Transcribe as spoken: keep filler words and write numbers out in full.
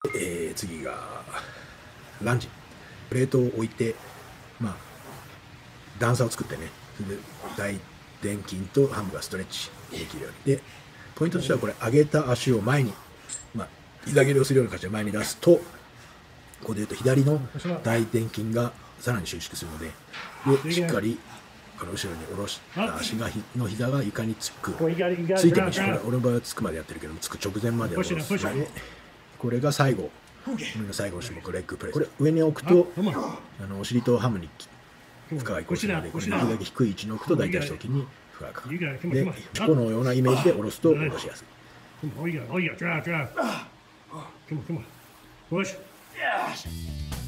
えー、次がランジ。プレートを置いて、まあ、段差を作ってね、それで大臀筋とハムがストレッチできるように。で、ポイントとしてはこれ、上げた足を前に、まあ、膝蹴りをするような形で前に出すと、ここでいうと左の大臀筋がさらに収縮するので、でしっかりこの後ろに下ろした足がひの膝が床につく、ついてるし、これ俺の場合はつくまでやってるけども、つく直前まで下ろすので、これが最後、俺の最後の種目、レッグプレス。これ上に置くと、あのお尻とハムに負荷が移行するので、これできるだけ低い位置に置くと大腿四頭筋に負荷がかかる。で、チコのようなイメージで下ろすと下ろしやすい。 Come on, oh yeah, oh yeah, drive, drive. Come on, come on. Push.